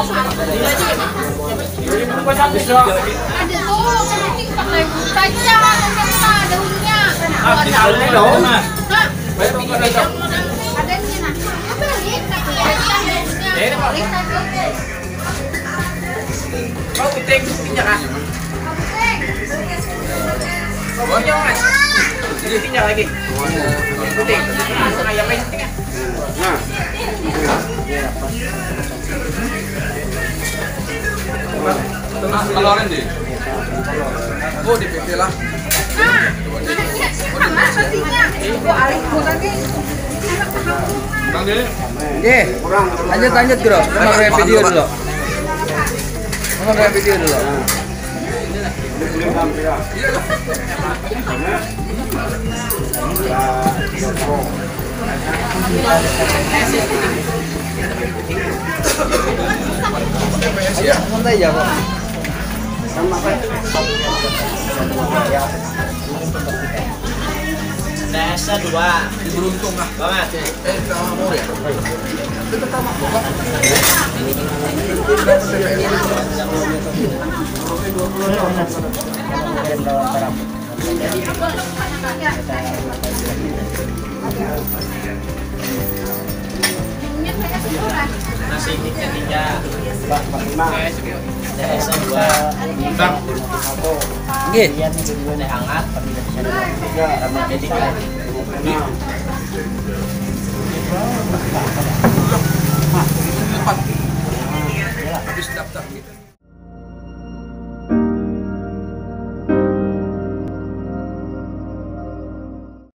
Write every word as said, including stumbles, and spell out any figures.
Ada tuh, penting pakai kacang, ada daunnya. Ada daun. Hah? Ada ini nah. Apa lagi? Kacang daunnya. Kau penting pentingnya kan? Kau punya mas? Jadi penting lagi. Penting. Nah, yang lain pentingnya. Nah. Tengah keluarin deh. Oh di P P lah. Nah, anaknya sama pastinya. Ibu alih lagi. Bang deh. Oke, lanjut lanjut bro. Kita kayak video dulu. Kita kayak video dulu. Santai aja kok. Desa dua. Beruntung lah. Banget. Eh, sama mau ya. Itu pertama bapak. Nasi ikan tiga. Desa dua. Bang. Oke. Teh hangat. Jadi Depan.